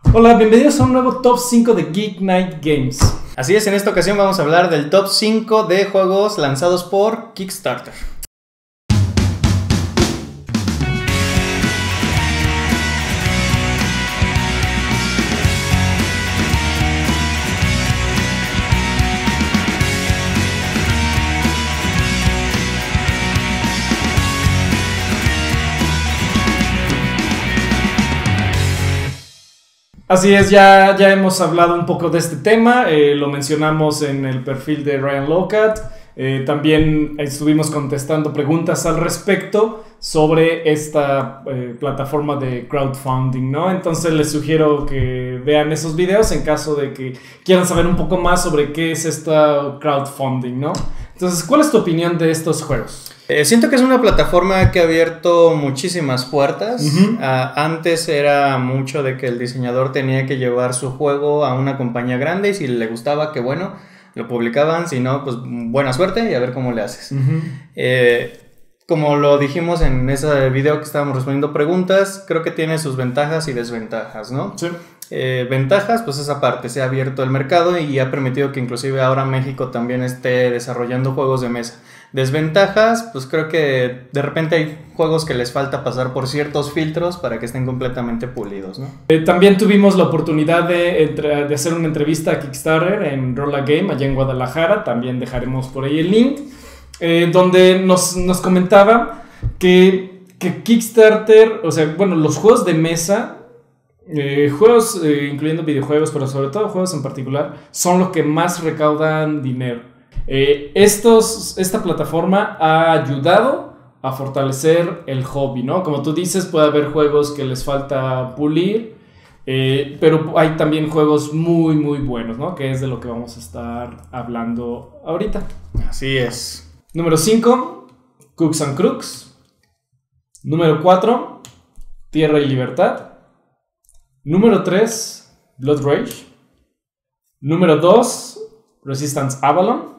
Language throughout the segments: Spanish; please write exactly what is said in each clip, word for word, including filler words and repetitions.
Hola, bienvenidos a un nuevo Top cinco de Geek Night Games. Así es, en esta ocasión vamos a hablar del Top cinco de juegos lanzados por Kickstarter. Así es, ya, ya hemos hablado un poco de este tema, eh, lo mencionamos en el perfil de Ryan Locat, eh, también estuvimos contestando preguntas al respecto sobre esta eh, plataforma de crowdfunding, ¿no? Entonces les sugiero que vean esos videos en caso de que quieran saber un poco más sobre qué es esta crowdfunding, ¿no? Entonces, ¿cuál es tu opinión de estos juegos? Eh, siento que es una plataforma que ha abierto muchísimas puertas. Uh-huh. uh, Antes era mucho de que el diseñador tenía que llevar su juego a una compañía grande y si le gustaba, que bueno, lo publicaban, si no, pues buena suerte y a ver cómo le haces. Uh-huh. eh, como lo dijimos en ese video que estábamos respondiendo preguntas, creo que tiene sus ventajas y desventajas, ¿no? Sí. Eh, ventajas, pues esa parte, se ha abierto el mercado y ha permitido que inclusive ahora México también esté desarrollando juegos de mesa. Desventajas, pues creo que de repente hay juegos que les falta pasar por ciertos filtros para que estén completamente pulidos, ¿no? Eh, también tuvimos la oportunidad de, entre, de hacer una entrevista a Kickstarter en Roll a Game allá en Guadalajara, también dejaremos por ahí el link, eh, donde nos, nos comentaba que, que Kickstarter, o sea, bueno, los juegos de mesa, eh, juegos eh, incluyendo videojuegos, pero sobre todo juegos en particular, son los que más recaudan dinero. Eh, estos, esta plataforma ha ayudado a fortalecer el hobby, ¿no? Como tú dices, puede haber juegos que les falta pulir, eh, pero hay también juegos muy, muy buenos, ¿no? Que es de lo que vamos a estar hablando ahorita. Así es. Número cinco, Cooks and Crooks. Número cuatro, Tierra y Libertad. Número tres, Blood Rage. Número dos, Resistance Avalon.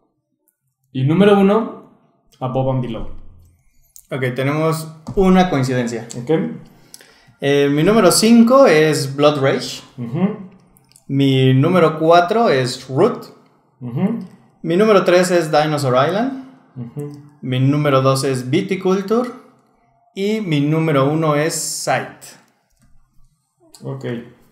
Y número uno, Above and Below. Ok, tenemos una coincidencia. Ok. Eh, mi número cinco es Blood Rage. Uh-huh. Mi número cuatro es Root. Uh-huh. Mi número tres es Dinosaur Island. Uh-huh. Mi número dos es Viticulture. Y mi número uno es Sight. Ok.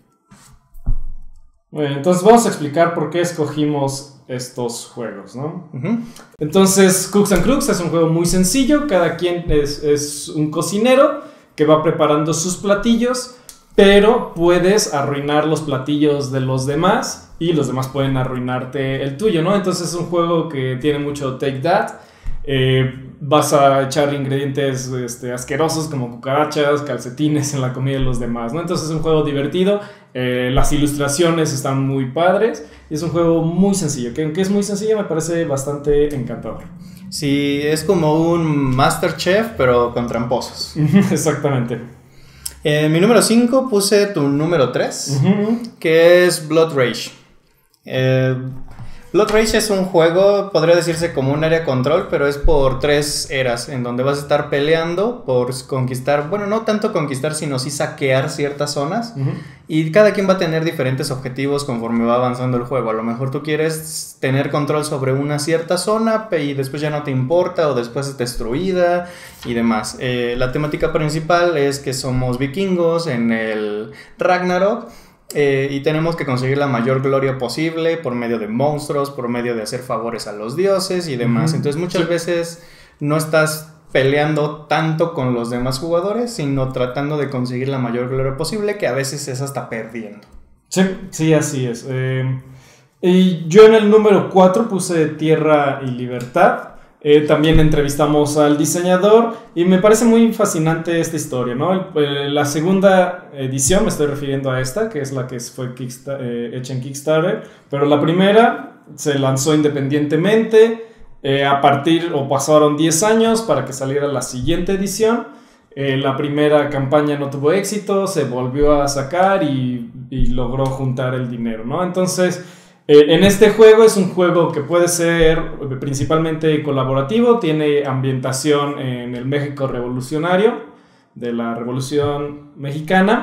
Bueno, entonces vamos a explicar por qué escogimos estos juegos, ¿no? Uh-huh. Entonces, Cooks and Crooks es un juego muy sencillo. Cada quien es, es un cocinero que va preparando sus platillos, pero puedes arruinar los platillos de los demás y los demás pueden arruinarte el tuyo, ¿no? Entonces es un juego que tiene mucho take that. Eh, vas a echar ingredientes este, asquerosos como cucarachas, calcetines en la comida de los demás, ¿no? Entonces es un juego divertido. Eh, las ilustraciones están muy padres y es un juego muy sencillo, que aunque es muy sencillo me parece bastante encantador. Sí, es como un MasterChef pero con tramposos. Exactamente. En eh, mi número cinco puse tu número tres, uh-huh. que es Blood Rage. eh, Blood Rage es un juego, podría decirse como un área control, pero es por tres eras, en donde vas a estar peleando por conquistar, bueno, no tanto conquistar, sino sí saquear ciertas zonas, uh-huh. y cada quien va a tener diferentes objetivos conforme va avanzando el juego. A lo mejor tú quieres tener control sobre una cierta zona y después ya no te importa, o después es destruida y demás. Eh, la temática principal es que somos vikingos en el Ragnarok, Eh, y tenemos que conseguir la mayor gloria posible por medio de monstruos, por medio de hacer favores a los dioses y demás. Uh-huh. Entonces muchas sí. veces no estás peleando tanto con los demás jugadores, sino tratando de conseguir la mayor gloria posible, que a veces es hasta perdiendo. Sí, sí, así es. Eh, y yo en el número cuatro puse Tierra y Libertad. Eh, también entrevistamos al diseñador y me parece muy fascinante esta historia, ¿no? El, la segunda edición, me estoy refiriendo a esta, que es la que fue Kickstar- eh, hecha en Kickstarter, pero la primera se lanzó independientemente, eh, a partir, o pasaron diez años para que saliera la siguiente edición. Eh, la primera campaña no tuvo éxito, se volvió a sacar y, y logró juntar el dinero, ¿no? Entonces, Eh, en este juego es un juego que puede ser principalmente colaborativo, tiene ambientación en el México revolucionario, de la Revolución Mexicana,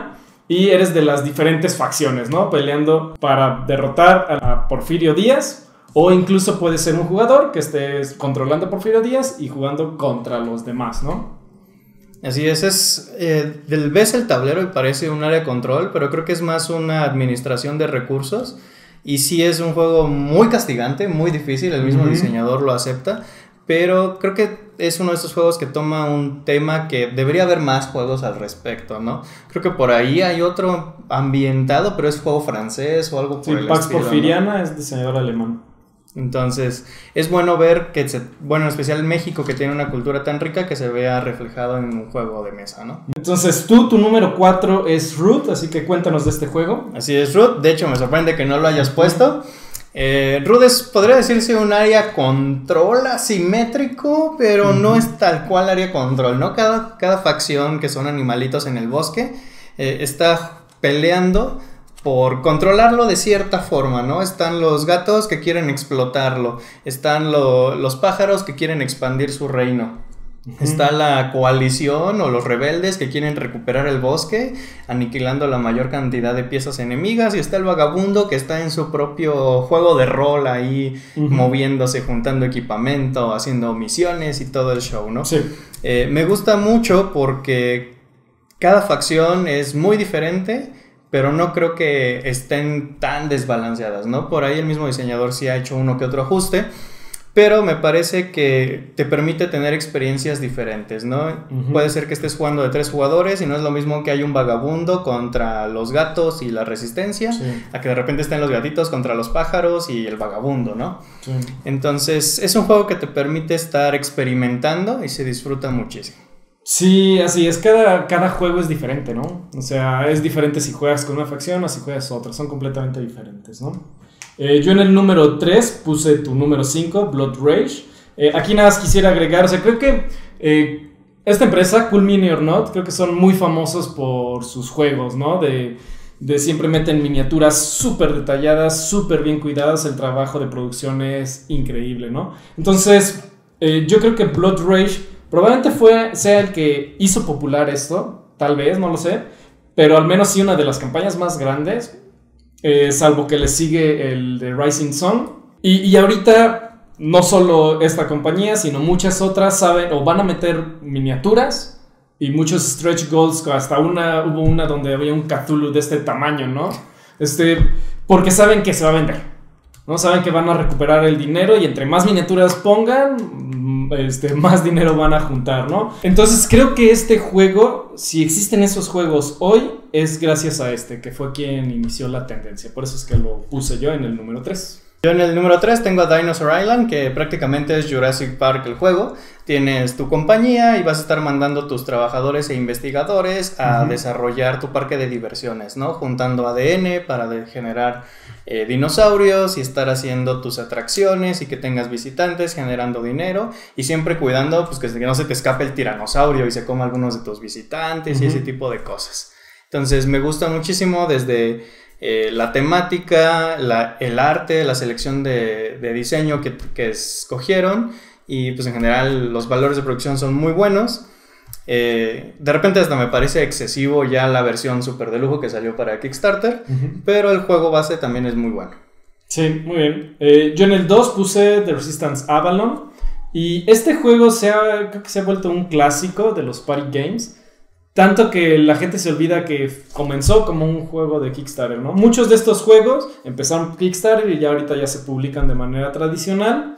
y eres de las diferentes facciones, ¿no? Peleando para derrotar a Porfirio Díaz. O incluso puede ser un jugador que estés controlando a Porfirio Díaz y jugando contra los demás, ¿no? Así es, es eh, del, ves el tablero y parece un área de control, pero creo que es más una administración de recursos. Y sí es un juego muy castigante, muy difícil, el mismo uh-huh. diseñador lo acepta. Pero creo que es uno de esos juegos que toma un tema que debería haber más juegos al respecto, ¿no? Creo que por ahí hay otro ambientado, pero es juego francés o algo por sí, el Pax estilo, Porfiriana, ¿no? Es diseñador alemán. Entonces, es bueno ver que, se, bueno, en especial México, que tiene una cultura tan rica, que se vea reflejado en un juego de mesa, ¿no? Entonces, tú, tu número cuatro es Root, así que cuéntanos de este juego. Así es, Root. De hecho, me sorprende que no lo hayas puesto. Eh, Root es, podría decirse, un área control asimétrico, pero uh-huh. no es tal cual área control, ¿no? Cada, cada facción, que son animalitos en el bosque, eh, está peleando por controlarlo de cierta forma, ¿no? Están los gatos que quieren explotarlo, están lo, los pájaros que quieren expandir su reino, uh-huh. está la coalición o los rebeldes que quieren recuperar el bosque, aniquilando la mayor cantidad de piezas enemigas, y está el vagabundo que está en su propio juego de rol ahí, uh-huh. moviéndose, juntando equipamiento, haciendo misiones y todo el show, ¿no? Sí. Eh, me gusta mucho porque cada facción es muy diferente, pero no creo que estén tan desbalanceadas, ¿no? Por ahí el mismo diseñador sí ha hecho uno que otro ajuste, pero me parece que te permite tener experiencias diferentes, ¿no? Uh-huh. Puede ser que estés jugando de tres jugadores y no es lo mismo que hay un vagabundo contra los gatos y la resistencia, sí. a que de repente estén los gatitos contra los pájaros y el vagabundo, ¿no? Sí. Entonces, es un juego que te permite estar experimentando y se disfruta muchísimo. Sí, así es, cada, cada juego es diferente, ¿no? O sea, es diferente si juegas con una facción o si juegas otra, son completamente diferentes, ¿no? Eh, yo en el número tres puse tu número cinco, Blood Rage. Eh, aquí nada más quisiera agregar, o sea, creo que eh, esta empresa, Cool Mini or Not, creo que son muy famosos por sus juegos, ¿no? De, de siempre meten miniaturas súper detalladas, súper bien cuidadas, el trabajo de producción es increíble, ¿no? Entonces, eh, yo creo que Blood Rage probablemente fue, sea el que hizo popular esto, tal vez, no lo sé, pero al menos sí una de las campañas más grandes, eh, salvo que le sigue el de Rising Sun. Y, y ahorita no solo esta compañía, sino muchas otras saben o van a meter miniaturas y muchos stretch goals, hasta una, hubo una donde había un Cthulhu de este tamaño, ¿no? Este, porque saben que se va a vender, ¿no? Saben que van a recuperar el dinero y entre más miniaturas pongan, este, más dinero van a juntar, ¿no? Entonces creo que este juego, si existen esos juegos hoy, es gracias a este, que fue quien inició la tendencia. Por eso es que lo puse yo en el número tres. Yo en el número tres tengo a Dinosaur Island, que prácticamente es Jurassic Park el juego. Tienes tu compañía y vas a estar mandando tus trabajadores e investigadores a uh-huh. desarrollar tu parque de diversiones, ¿no? Juntando A D N para de generar eh, dinosaurios y estar haciendo tus atracciones y que tengas visitantes, generando dinero y siempre cuidando pues, que no se te escape el tiranosaurio y se coma algunos de tus visitantes uh-huh. y ese tipo de cosas. Entonces me gusta muchísimo desde eh, la temática, la, el arte, la selección de, de diseño que, que escogieron y pues en general los valores de producción son muy buenos. Eh, de repente hasta me parece excesivo ya la versión super de lujo que salió para Kickstarter, uh-huh. pero el juego base también es muy bueno. Sí, muy bien. Eh, yo en el dos puse The Resistance Avalon y este juego se ha, creo que se ha vuelto un clásico de los party games. Tanto que la gente se olvida que comenzó como un juego de Kickstarter, ¿no? Muchos de estos juegos empezaron Kickstarter y ya ahorita ya se publican de manera tradicional.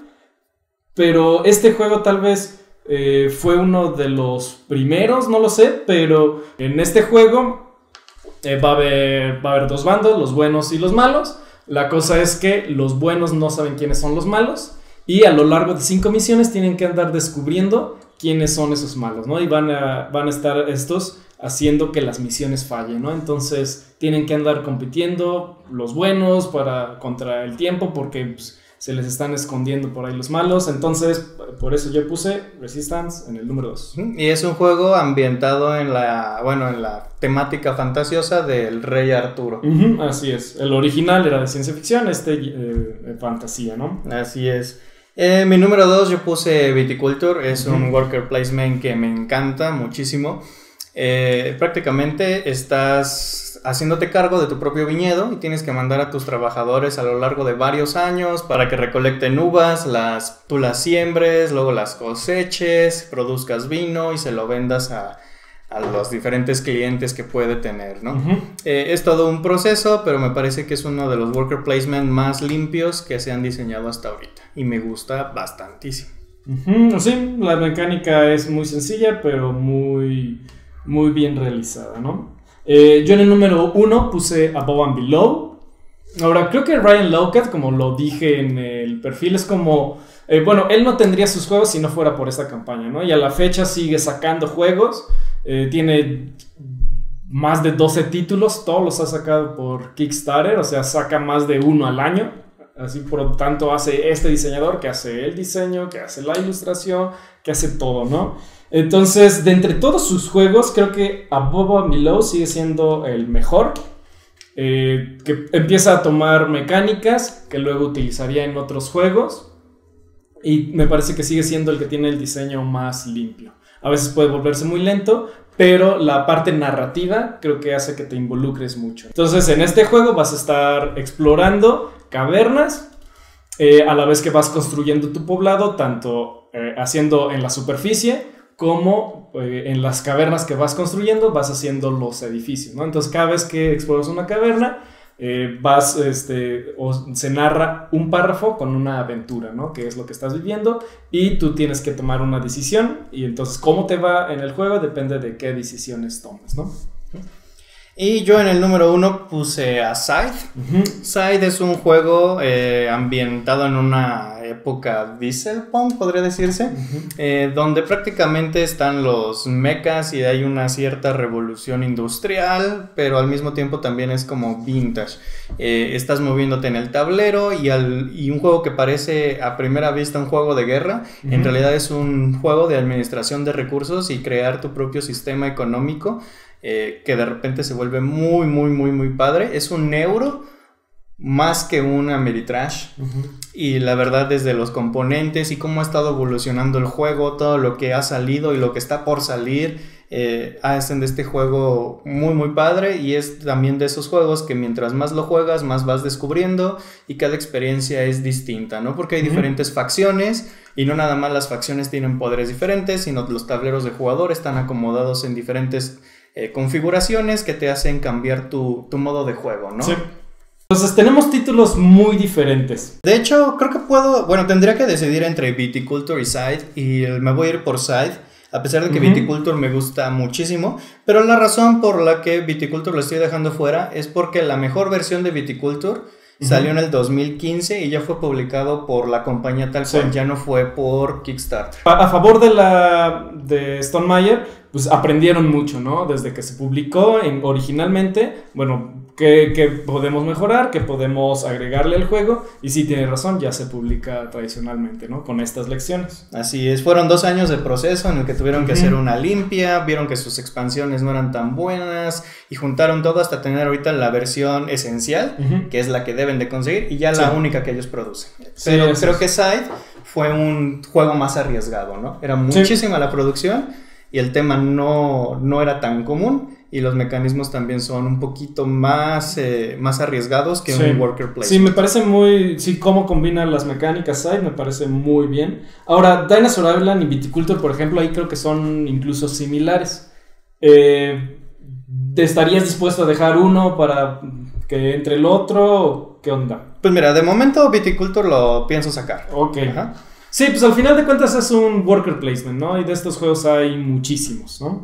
Pero este juego tal vez eh, fue uno de los primeros, no lo sé. Pero en este juego eh, va a haber, va a haber dos bandos, los buenos y los malos. La cosa es que los buenos no saben quiénes son los malos. Y a lo largo de cinco misiones tienen que andar descubriendo quiénes son esos malos, ¿no? Y van a, van a estar estos haciendo que las misiones fallen, ¿no? Entonces tienen que andar compitiendo los buenos para, contra el tiempo porque pues, se les están escondiendo por ahí los malos. Entonces, por eso yo puse Resistance en el número dos. Y es un juego ambientado en la, bueno, en la temática fantasiosa del Rey Arturo. Uh-huh, así es. El original era de ciencia ficción, este eh, fantasía, ¿no? Así es. Eh, mi número dos yo puse Viticulture, es uh-huh. un worker placement que me encanta muchísimo. Eh, prácticamente estás haciéndote cargo de tu propio viñedo y tienes que mandar a tus trabajadores a lo largo de varios años para que recolecten uvas, las, tú las siembres, luego las coseches, produzcas vino y se lo vendas a, a los diferentes clientes que puede tener, ¿no? Uh-huh. Eh, es todo un proceso, pero me parece que es uno de los worker placement más limpios que se han diseñado hasta ahorita y me gusta bastantísimo. Uh-huh. Sí, la mecánica es muy sencilla, pero muy, muy bien realizada, ¿no? Eh, yo en el número uno puse Above and Below. Ahora, creo que Ryan Laukat, como lo dije en el perfil, es como... Eh, bueno, él no tendría sus juegos si no fuera por esta campaña, ¿no? Y a la fecha sigue sacando juegos. Eh, tiene más de doce títulos, todos los ha sacado por Kickstarter, o sea, saca más de uno al año. Así por lo tanto hace este diseñador que hace el diseño, que hace la ilustración, que hace todo, ¿no? Entonces, de entre todos sus juegos, creo que Above and Below sigue siendo el mejor. Eh, que empieza a tomar mecánicas que luego utilizaría en otros juegos. Y me parece que sigue siendo el que tiene el diseño más limpio. A veces puede volverse muy lento, pero la parte narrativa creo que hace que te involucres mucho. Entonces, en este juego vas a estar explorando cavernas, eh, a la vez que vas construyendo tu poblado, tanto eh, haciendo en la superficie como eh, en las cavernas que vas construyendo, vas haciendo los edificios, ¿no? Entonces, cada vez que exploras una caverna, eh, vas, este, o se narra un párrafo con una aventura, ¿no? Que es lo que estás viviendo y tú tienes que tomar una decisión y entonces cómo te va en el juego depende de qué decisiones tomes, ¿no? Y yo en el número uno puse a Scythe. Uh-huh. Scythe es un juego eh, ambientado en una época dieselpunk, podría decirse, uh-huh. eh, donde prácticamente están los mechas y hay una cierta revolución industrial, pero al mismo tiempo también es como vintage. Eh, estás moviéndote en el tablero y, al, y un juego que parece a primera vista un juego de guerra, uh-huh. en realidad es un juego de administración de recursos y crear tu propio sistema económico. Eh, que de repente se vuelve muy, muy, muy, muy padre. Es un euro más que una Ameritrash. Uh-huh. Y la verdad, desde los componentes y cómo ha estado evolucionando el juego, todo lo que ha salido y lo que está por salir, eh, hacen de este juego muy, muy padre. Y es también de esos juegos que mientras más lo juegas, más vas descubriendo y cada experiencia es distinta, ¿no? Porque hay uh-huh. diferentes facciones. Y no nada más las facciones tienen poderes diferentes, sino los tableros de jugador están acomodados en diferentes Eh, configuraciones que te hacen cambiar tu, tu modo de juego, ¿no? Sí. Entonces tenemos títulos muy diferentes. De hecho, creo que puedo... Bueno, tendría que decidir entre Viticulture y Scythe. Y me voy a ir por Scythe. A pesar de que uh-huh. Viticulture me gusta muchísimo. Pero la razón por la que Viticulture lo estoy dejando fuera es porque la mejor versión de Viticulture uh-huh. salió en el dos mil quince y ya fue publicado por la compañía tal cual, sí. ya no fue por Kickstarter. A, a favor de la de Stonemaier, pues aprendieron mucho, ¿no? Desde que se publicó en, originalmente, bueno, ¿qué, qué podemos mejorar? ¿Qué podemos agregarle al juego? Y sí, tiene razón, ya se publica tradicionalmente, ¿no? Con estas lecciones. Así es, fueron dos años de proceso en el que tuvieron que uh-huh. hacer una limpia, vieron que sus expansiones no eran tan buenas y juntaron todo hasta tener ahorita la versión esencial, uh-huh. que es la que deben de conseguir y ya sí. la única que ellos producen. Pero sí, creo que Scythe fue un juego más arriesgado, ¿no? Era muchísima sí. la producción y el tema no, no era tan común y los mecanismos también son un poquito más, eh, más arriesgados que sí. un worker placement. Sí, me parece muy... Sí, cómo combinan las mecánicas Scythe me parece muy bien. Ahora, Dinosaur Island y Viticulture, por ejemplo, ahí creo que son incluso similares. Eh, ¿te estarías dispuesto a dejar uno para que entre el otro? ¿Qué onda? Pues mira, de momento Viticulture lo pienso sacar. Ok. Ajá. Sí, pues al final de cuentas es un worker placement, ¿no? Y de estos juegos hay muchísimos, ¿no?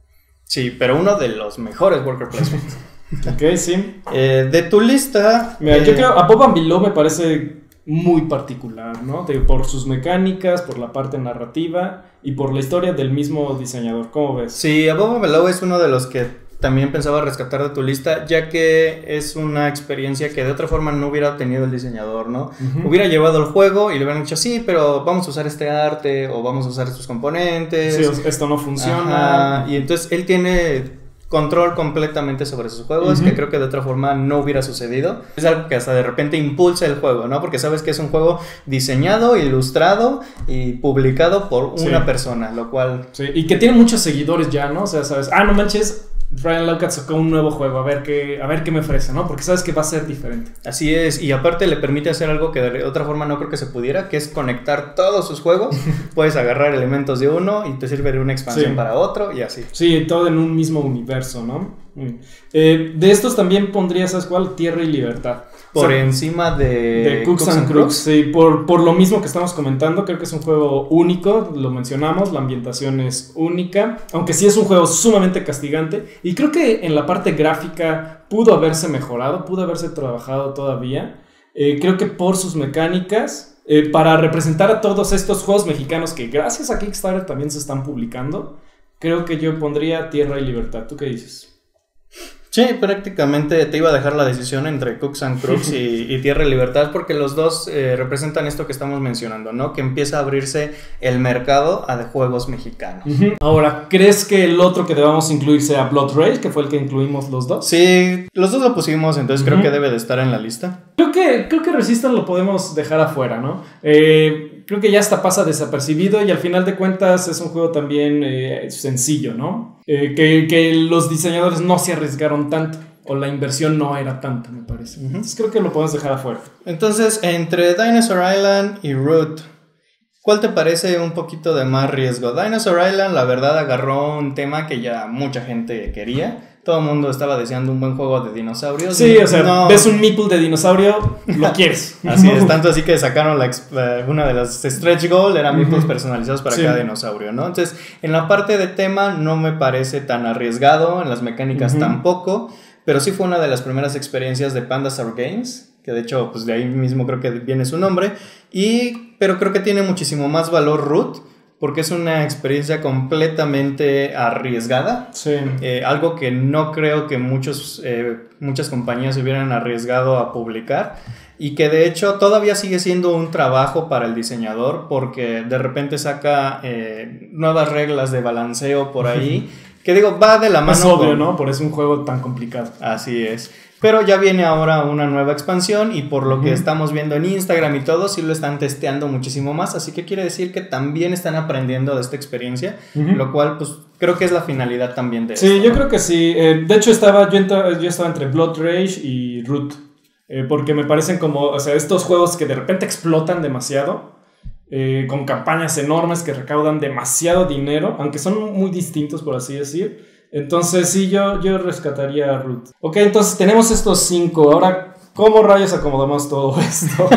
Sí, pero uno de los mejores worker placements. Ok, sí. Eh, de tu lista... Mira, eh... yo creo Above and Below me parece muy particular, ¿no? De, por sus mecánicas, por la parte narrativa y por la historia del mismo diseñador. ¿Cómo ves? Sí, Above and Below es uno de los que también pensaba rescatar de tu lista, ya que es una experiencia que de otra forma no hubiera tenido el diseñador, ¿no? Uh-huh. Hubiera llevado el juego y le hubieran dicho, sí, pero vamos a usar este arte o vamos a usar estos componentes. Sí, esto no funciona. Ajá. Y entonces él tiene control completamente sobre sus juegos, uh-huh. que creo que de otra forma no hubiera sucedido. Es algo que hasta de repente impulsa el juego, ¿no? Porque sabes que es un juego diseñado, ilustrado y publicado por una sí. persona, lo cual... Sí, y que tiene muchos seguidores ya, ¿no? O sea, sabes, ah, no manches... Ryan Laukat sacó un nuevo juego, a ver qué, a ver qué me ofrece, ¿no? Porque sabes que va a ser diferente. Así es, y aparte le permite hacer algo que de otra forma no creo que se pudiera, que es conectar todos sus juegos. Puedes agarrar elementos de uno y te sirve de una expansión sí. para otro y así. Sí, todo en un mismo universo, ¿no? Eh, de estos también pondría, ¿sabes cuál? Tierra y Libertad. Por o sea, encima de, de Cooks and Crooks. Sí, por, por lo mismo que estamos comentando, creo que es un juego único, lo mencionamos, la ambientación es única, aunque sí es un juego sumamente castigante, y creo que en la parte gráfica pudo haberse mejorado, pudo haberse trabajado todavía. Eh, creo que por sus mecánicas, eh, para representar a todos estos juegos mexicanos que gracias a Kickstarter también se están publicando, creo que yo pondría Tierra y Libertad. ¿Tú qué dices? Sí, prácticamente te iba a dejar la decisión entre Cooks and Crooks y, y Tierra y Libertad, porque los dos eh, representan esto que estamos mencionando, ¿no? Que empieza a abrirse el mercado a de juegos mexicanos. Uh-huh. Ahora, ¿crees que el otro que debamos incluir sea Blood Rage, que fue el que incluimos los dos? Sí, los dos lo pusimos, entonces uh-huh. creo que debe de estar en la lista. Creo que, creo que Resistance lo podemos dejar afuera, ¿no? Eh, creo que ya hasta pasa desapercibido y al final de cuentas es un juego también eh, sencillo, ¿no? Eh, que, que los diseñadores no se arriesgaron tanto, o la inversión no era tanta, me parece. Uh-huh. Entonces creo que lo podemos dejar afuera. Entonces, entre Dinosaur Island y Root, ¿cuál te parece un poquito de más riesgo? Dinosaur Island, la verdad, agarró un tema que ya mucha gente quería. Todo el mundo estaba deseando un buen juego de dinosaurios. Sí, o sea, no. ves un meeple de dinosaurio, lo quieres. Así es, tanto así que sacaron la, una de las stretch goal, eran meeples uh-huh. personalizados para sí. cada dinosaurio, ¿no? Entonces, en la parte de tema no me parece tan arriesgado, en las mecánicas uh-huh. tampoco, pero sí fue una de las primeras experiencias de Pandasaur Games, que de hecho, pues de ahí mismo creo que viene su nombre, y, pero creo que tiene muchísimo más valor Root, porque es una experiencia completamente arriesgada. Sí. Eh, algo que no creo que muchos, eh, muchas compañías se hubieran arriesgado a publicar. Y que de hecho todavía sigue siendo un trabajo para el diseñador, porque de repente saca eh, nuevas reglas de balanceo por ahí. Que digo, va de la mano. Es obvio, con... ¿no? Por eso es un juego tan complicado. Así es. Pero ya viene ahora una nueva expansión y por lo uh-huh. que estamos viendo en Instagram y todo, sí lo están testeando muchísimo más. Así que quiere decir que también están aprendiendo de esta experiencia, uh-huh. lo cual pues creo que es la finalidad también de sí, esto. Sí, yo ¿no? creo que sí. Eh, de hecho estaba yo, entra, yo estaba entre Blood Rage y Root, eh, porque me parecen como, o sea, estos juegos que de repente explotan demasiado, eh, con campañas enormes que recaudan demasiado dinero, aunque son muy distintos por así decir. Entonces sí, yo, yo rescataría a Root. Ok, entonces tenemos estos cinco. Ahora, ¿cómo rayos acomodamos todo esto?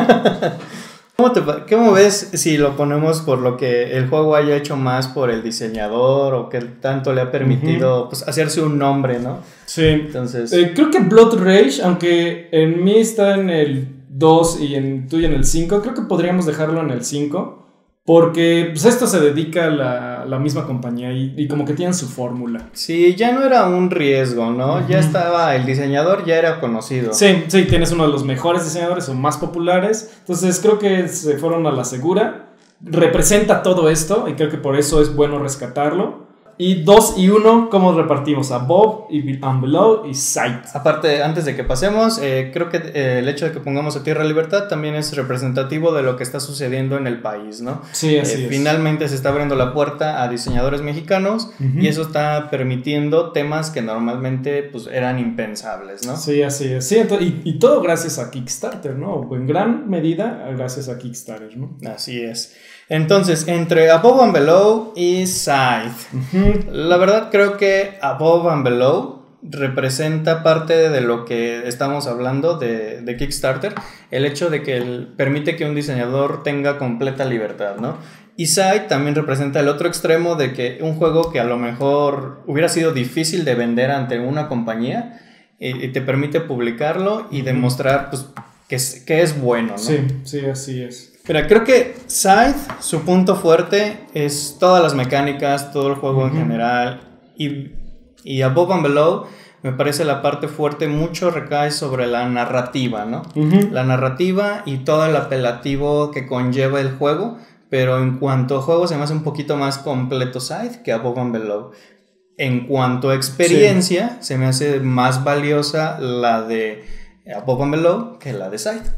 ¿Cómo, te, ¿Cómo ves si lo ponemos por lo que el juego haya hecho más por el diseñador o que tanto le ha permitido uh-huh. pues, hacerse un nombre, ¿no? Sí. Entonces... Eh, creo que Blood Rage, aunque en mí está en el dos y en tuyo en el cinco, creo que podríamos dejarlo en el cinco. Porque pues, esto se dedica a la, la misma compañía y, y como que tienen su fórmula. Sí, ya no era un riesgo, ¿no? Uh-huh. Ya estaba, el diseñador ya era conocido. Sí, sí, tienes uno de los mejores diseñadores o más populares. Entonces creo que se fueron a la segura. Representa todo esto y creo que por eso es bueno rescatarlo. Y dos y uno, ¿cómo repartimos? Above y and Below y Sight. Aparte, antes de que pasemos, eh, creo que eh, el hecho de que pongamos a Tierra y Libertad también es representativo de lo que está sucediendo en el país, ¿no? Sí, así eh, es. Finalmente se está abriendo la puerta a diseñadores mexicanos uh-huh. y eso está permitiendo temas que normalmente pues, eran impensables, ¿no? Sí, así es. Sí, entonces, y, y todo gracias a Kickstarter, ¿no? O en gran medida gracias a Kickstarter, ¿no? Así es. Entonces, entre Above and Below y Scythe. Uh-huh. La verdad creo que Above and Below representa parte de lo que estamos hablando de, de Kickstarter. El hecho de que el, permite que un diseñador tenga completa libertad, ¿no? Y Scythe también representa el otro extremo de que un juego que a lo mejor hubiera sido difícil de vender ante una compañía y, y te permite publicarlo y demostrar pues, que, es, que es bueno, ¿no? Sí, sí, así es. Pero creo que Scythe, su punto fuerte es todas las mecánicas, todo el juego uh-huh. en general. Y, y Above and Below me parece la parte fuerte, mucho recae sobre la narrativa, ¿no? Uh-huh. La narrativa y todo el apelativo que conlleva el juego. Pero en cuanto a juego se me hace un poquito más completo Scythe que Above and Below. En cuanto a experiencia, sí. se me hace más valiosa la de Above and Below que la de Scythe.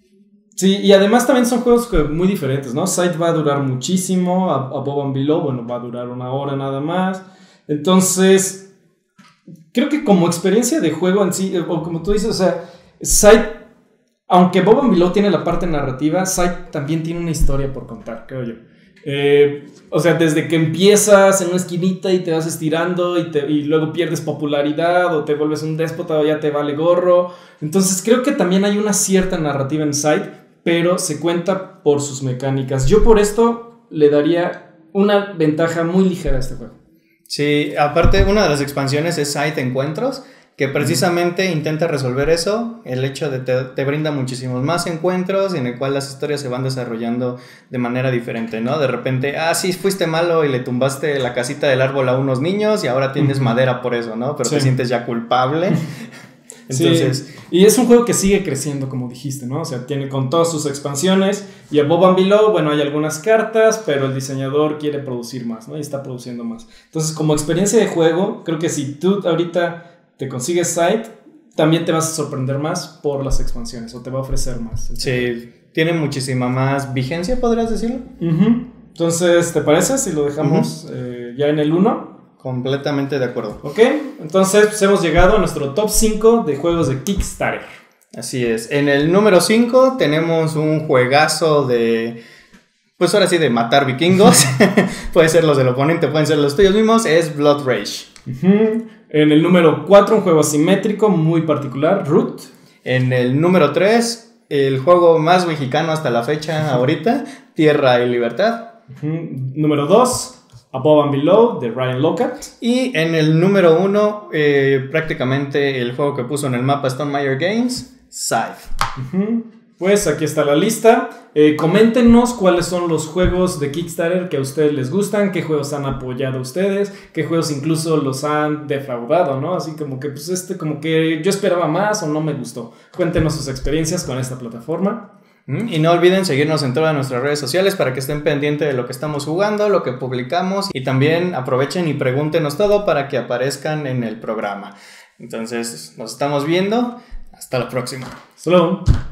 Sí, y además también son juegos muy diferentes, ¿no? Scythe va a durar muchísimo, Above and Below, bueno, va a durar una hora nada más. Entonces, creo que como experiencia de juego en sí, o como tú dices, o sea, Sight, aunque Bob and Below tiene la parte narrativa, Sight también tiene una historia por contar, creo yo. Eh, o sea, desde que empiezas en una esquinita y te vas estirando y, te, y luego pierdes popularidad o te vuelves un déspota o ya te vale gorro. Entonces creo que también hay una cierta narrativa en Sight, pero se cuenta por sus mecánicas. Yo por esto le daría una ventaja muy ligera a este juego. Sí, aparte una de las expansiones es Sight Encuentros, que precisamente intenta resolver eso, el hecho de te, te brinda muchísimos más encuentros en el cual las historias se van desarrollando de manera diferente, ¿no? De repente, ah, sí, fuiste malo y le tumbaste la casita del árbol a unos niños y ahora tienes uh-huh. madera por eso, ¿no? Pero sí. te sientes ya culpable. Entonces, sí. Y es un juego que sigue creciendo, como dijiste, ¿no? O sea, tiene con todas sus expansiones. Y a Bob and Below, bueno, hay algunas cartas, pero el diseñador quiere producir más, ¿no? Y está produciendo más. Entonces, como experiencia de juego, creo que si tú ahorita te consigues Sight, también te vas a sorprender más por las expansiones, o te va a ofrecer más. Sí, tiene muchísima más vigencia, ¿podrías decirlo? Uh-huh. Entonces, ¿te parece si lo dejamos uh-huh. eh, ya en el uno? Completamente de acuerdo. Ok, entonces pues hemos llegado a nuestro top cinco de juegos de Kickstarter. Así es. En el número cinco tenemos un juegazo de... Pues ahora sí, de matar vikingos. Pueden ser los del oponente, pueden ser los tuyos mismos. Es Blood Rage. Uh-huh. En el número cuatro, un juego asimétrico muy particular, Root. En el número tres, el juego más mexicano hasta la fecha, ahorita, Tierra y Libertad. Uh-huh. Número dos, Above and Below, de Ryan Laukat. Y en el número uno, eh, prácticamente el juego que puso en el mapa Stonemaier Games, Scythe. Uh-huh. Pues aquí está la lista. Eh, coméntenos cuáles son los juegos de Kickstarter que a ustedes les gustan, qué juegos han apoyado a ustedes, qué juegos incluso los han defraudado, ¿no? Así como que, pues este, como que yo esperaba más o no me gustó. Cuéntenos sus experiencias con esta plataforma. Y no olviden seguirnos en todas nuestras redes sociales para que estén pendientes de lo que estamos jugando, lo que publicamos, y también aprovechen y pregúntenos todo para que aparezcan en el programa. Entonces, nos estamos viendo. Hasta la próxima. Hasta luego.